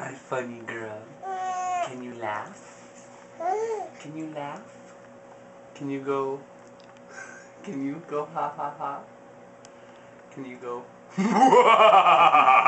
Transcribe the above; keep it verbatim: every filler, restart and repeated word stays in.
Hi, funny girl. Can you laugh? Can you laugh? Can you go? Can you go ha ha ha? Can you go?